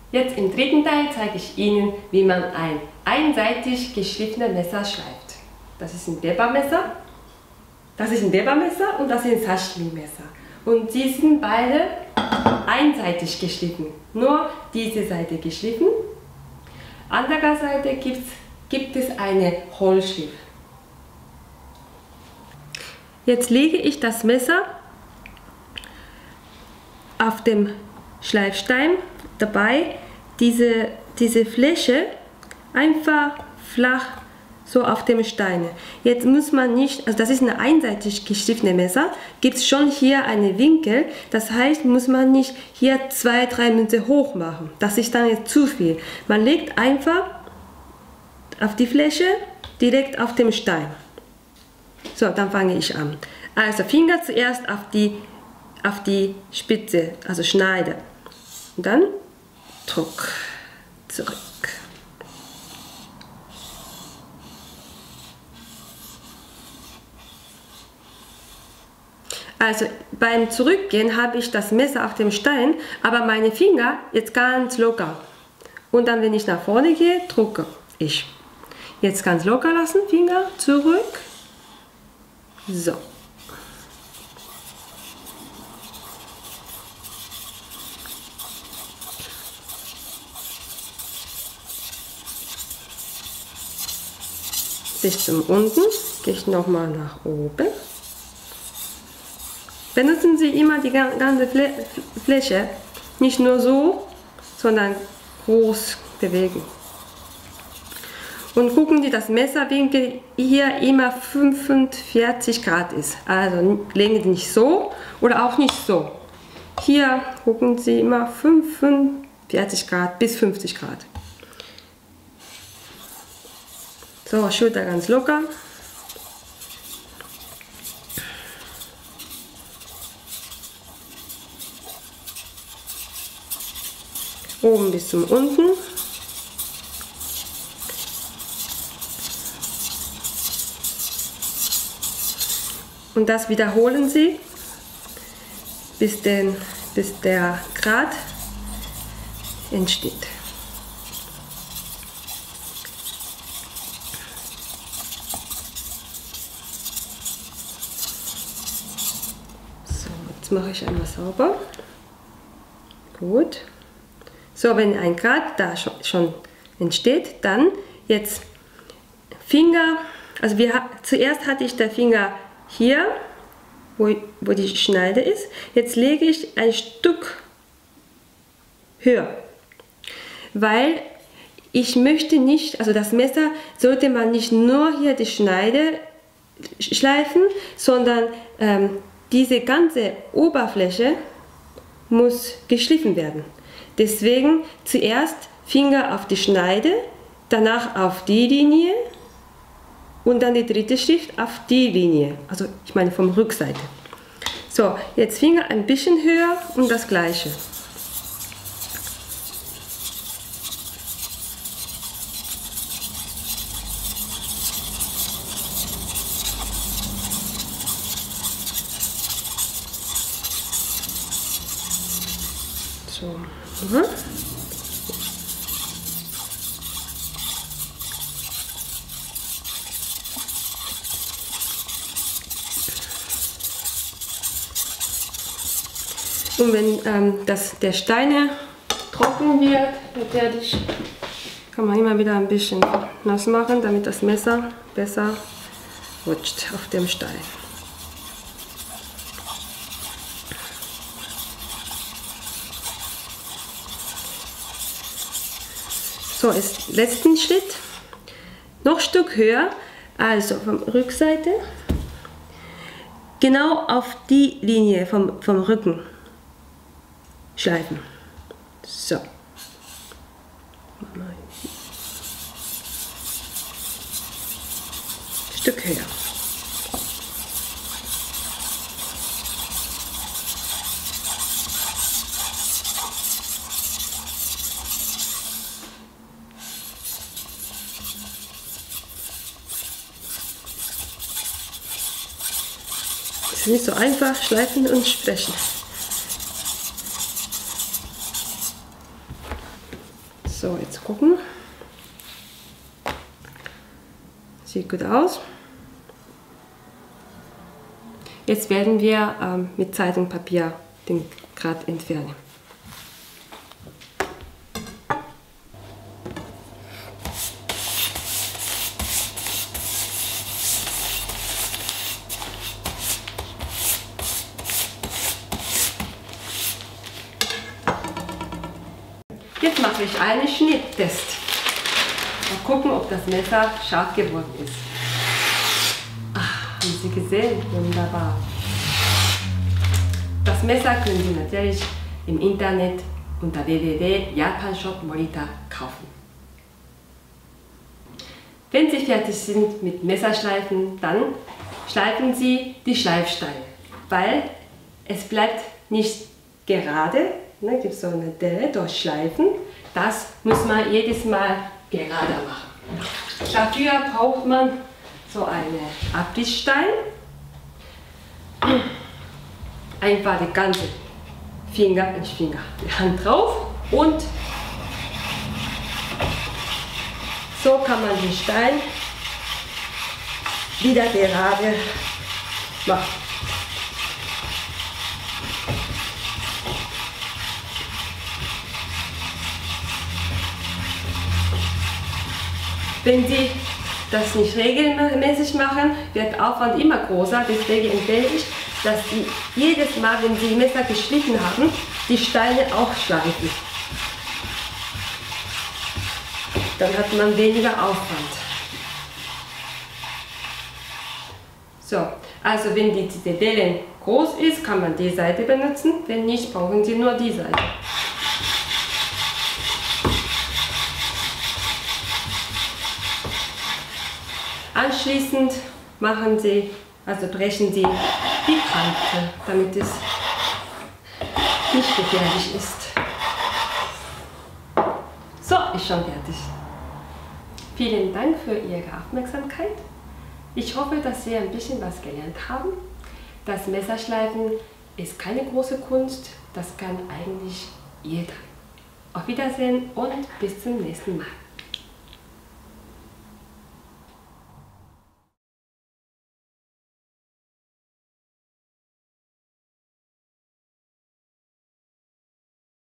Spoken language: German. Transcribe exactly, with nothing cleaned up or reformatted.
Jetzt im dritten Teil zeige ich Ihnen, wie man ein einseitig geschliffenes Messer schleift. Das ist ein Webermesser, das ist ein Webermesser und das ist ein Sashimi-Messer. Und sie sind beide einseitig geschliffen, nur diese Seite geschliffen. Anderer Seite gibt's, gibt es eine Hohlschliff. Jetzt lege ich das Messer auf dem Schleifstein, dabei diese, diese Fläche einfach flach so auf dem Stein. Jetzt muss man nicht, also das ist ein einseitig geschliffenes Messer, gibt es schon hier einen Winkel, das heißt, muss man nicht hier zwei, drei Münzen hoch machen. Das ist dann jetzt zu viel. Man legt einfach auf die Fläche direkt auf dem Stein. So, dann fange ich an. Also Finger zuerst auf die, auf die Spitze, also schneide. Und dann Druck, zurück. Also beim Zurückgehen habe ich das Messer auf dem Stein, aber meine Finger jetzt ganz locker. Und dann, wenn ich nach vorne gehe, drücke ich. Jetzt ganz locker lassen, Finger zurück. So. Bis zum unten, gehe ich nochmal nach oben. Benutzen Sie immer die ganze Fläche, nicht nur so, sondern groß bewegen. Und gucken Sie, dass Messerwinkel hier immer fünfundvierzig Grad ist. Also legen Sie nicht so oder auch nicht so. Hier gucken Sie immer fünfundvierzig Grad bis fünfzig Grad. So, Schulter ganz locker. Oben bis zum unten. Und das wiederholen Sie, bis, den, bis der Grad entsteht. So, jetzt mache ich einmal sauber. Gut. So, wenn ein Grad da schon, schon entsteht, dann jetzt Finger, also wir, zuerst hatte ich den Finger hier, wo, wo die Schneide ist, jetzt lege ich ein Stück höher, weil ich möchte nicht, also das Messer sollte man nicht nur hier die Schneide schleifen, sondern ähm, diese ganze Oberfläche muss geschliffen werden. Deswegen zuerst Finger auf die Schneide, danach auf die Linie und dann die dritte Schrift auf die Linie, also ich meine vom Rückseite. So, jetzt Finger ein bisschen höher und das gleiche. So. Mhm. Und wenn ähm, das, der Stein trocken wird, fertig, kann man immer wieder ein bisschen nass machen, damit das Messer besser rutscht auf dem Stein. So, ist letzten Schritt noch ein Stück höher, also von Rückseite, genau auf die Linie vom, vom Rücken schleifen. So. Ein Stück höher. Es ist nicht so einfach, schleifen und sprechen. Jetzt gucken. Sieht gut aus. Jetzt werden wir ähm, mit Zeitungspapier den Grat entfernen. Jetzt mache ich einen Schnitttest. Mal gucken, ob das Messer scharf geworden ist. Ach, haben Sie gesehen? Wunderbar. Das Messer können Sie natürlich im Internet unter w w w punkt japanshop morita kaufen. Wenn Sie fertig sind mit Messerschleifen, dann schleifen Sie die Schleifsteine, weil es bleibt nicht gerade. Ne, gibt so eine Delle durchschleifen. Das muss man jedes Mal gerade machen. Dafür braucht man so einen Abwischstein. Einfach die ganze Finger, nicht Finger, die Hand drauf und so kann man den Stein wieder gerade machen. Wenn Sie das nicht regelmäßig machen, wird der Aufwand immer größer. Deswegen empfehle ich, dass Sie jedes Mal, wenn Sie Messer geschliffen haben, die Steine auch schleifen. Dann hat man weniger Aufwand. So, also wenn die Delle groß ist, kann man die Seite benutzen. Wenn nicht, brauchen Sie nur die Seite. Anschließend machen Sie, also brechen Sie die Kante, damit es nicht gefährlich ist. So, ist schon fertig. Vielen Dank für Ihre Aufmerksamkeit. Ich hoffe, dass Sie ein bisschen was gelernt haben. Das Messerschleifen ist keine große Kunst, das kann eigentlich jeder. Auf Wiedersehen und bis zum nächsten Mal.